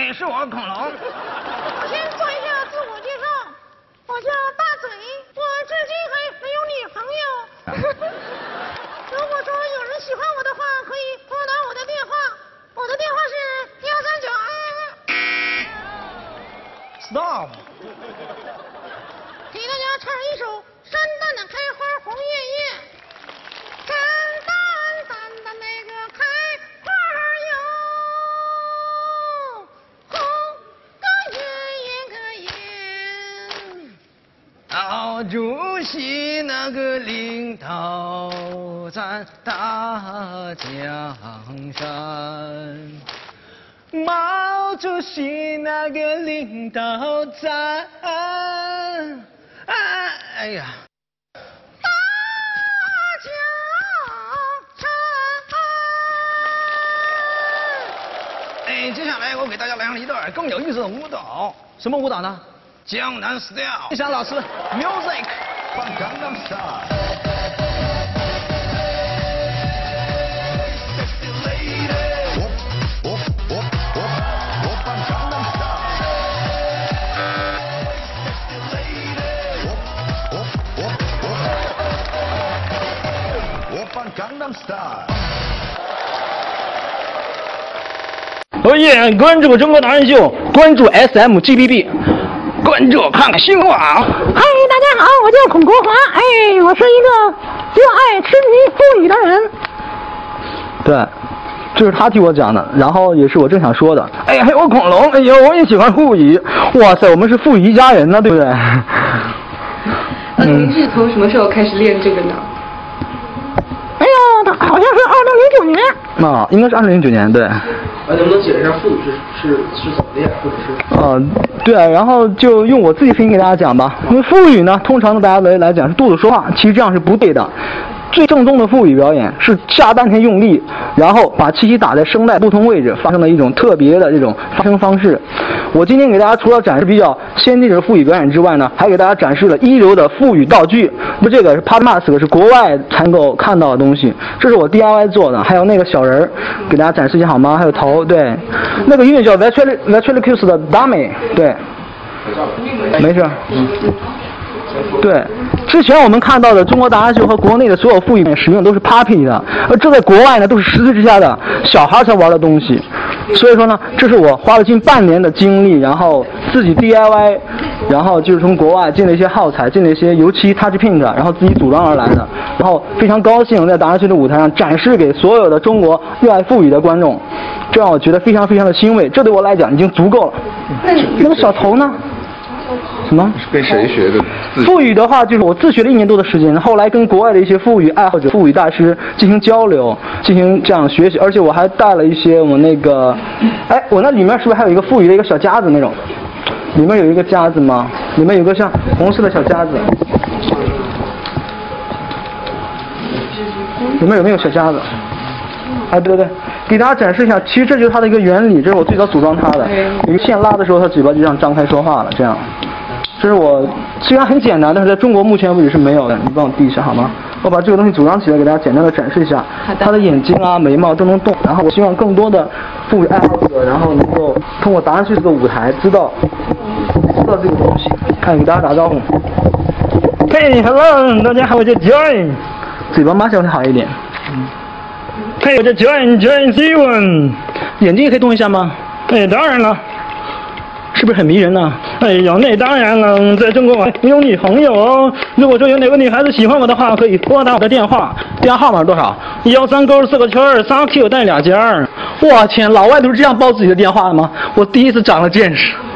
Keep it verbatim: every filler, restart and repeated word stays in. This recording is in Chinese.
哎，是我恐龙。 我先做一下自我介绍，我叫大嘴，我至今还没有女朋友。如果说有人喜欢我的话，可以拨打我的电话，我的电话是幺三九。 Stop。 给大家唱一首《山丹的开花红叶叶》。山丹丹的那个开花哟，红个叶叶个叶。 毛主席那个领导咱大江山，毛主席那个领导咱，哎呀， 大江山。 哎，接下来我给大家来上一段更有意思的舞蹈。什么舞蹈呢？江南 style。李翔老师 ，music。Gangnam Style。Gangnam Style。哦耶！关注中国达人秀，关注 S M G B B， 关注看看新话。 嗨，大家好，我叫孔国华，哎，我是一个热爱痴迷腹语的人。 对，这是他替我讲的，然后也是我正想说的。哎，还有恐龙，哎呦，我也喜欢腹语。哇塞，我们是腹语一家人呢，对不对？ 那您是从什么时候开始练这个呢？ 哎呦，好像是二零零九年。 啊，应该是二零零九年，对。 啊，能不能解释一下腹语是是是怎么练，或者是？ 呃，对啊，然后就用我自己声音给大家讲吧。因为腹语呢，通常的大家来来讲是肚子说话，其实这样是不对的。最正宗的腹语表演是下丹田用力，然后把气息打在声带不同位置，发生的一种特别的这种发声方式。我今天给大家除了展示比较先进的腹语表演之外呢，还给大家展示了一流的腹语道具。那这个是 Pod Mask， 是国外才能够看到的东西，这是我 D I Y 做的。还有那个小人儿，给大家展示一下好吗？还有头，对，那个音乐叫 Ventriloquist 的 Dummy， 对，没事。对，之前我们看到的中国达人秀和国内的所有腹语使用都是 Puppy 的，而这在国外呢都是十岁之下的小孩才玩的东西。所以说呢，这是我花了近半年的精力，然后自己 D I Y， 然后就是从国外进了一些耗材，进了一些油漆 Touch Paint， 然后自己组装而来的。然后非常高兴在达人秀的舞台上展示给所有的中国热爱腹语的观众，这让我觉得非常非常的欣慰。这对我来讲已经足够了。那个小头呢？什么？ 跟谁学的？ 腹语的话，就是我自学了一年多的时间，后来跟国外的一些腹语爱好者、腹语大师进行交流，进行这样学习，而且我还带了一些我那个，哎，我那里面是不是还有一个腹语的一个小夹子那种？里面有一个夹子吗？里面有个像红色的小夹子，里面有没有小夹子？啊，对对对，给大家展示一下，其实这就是它的一个原理，这是我最早组装它的。有一个线拉的时候，它嘴巴就这样张开说话了，这样。这是我虽然很简单，但是在中国目前为止是没有的。你帮我递一下好吗？我把这个东西组装起来，给大家简单的展示一下。它的眼睛啊、眉毛都能动。然后我希望更多的腹语爱好者，然后能够通过达人秀这个舞台，知道知道这个东西。看，给大家打招呼。Hey, hello， 大家好，我叫 Joy。嘴巴马上会好一点。嗯。嘿，我叫 Joy Joy Steven。眼睛也可以动一下吗？哎，当然了。是不是很迷人呢？哎呀，那当然了，在中国我有女朋友哦。如果说有哪个女孩子喜欢我的话，可以拨打我的电话，电话号码多少？幺三勾四个圈儿，仨 Q 带俩尖儿。我天，老外都是这样报自己的电话的吗？我第一次长了见识。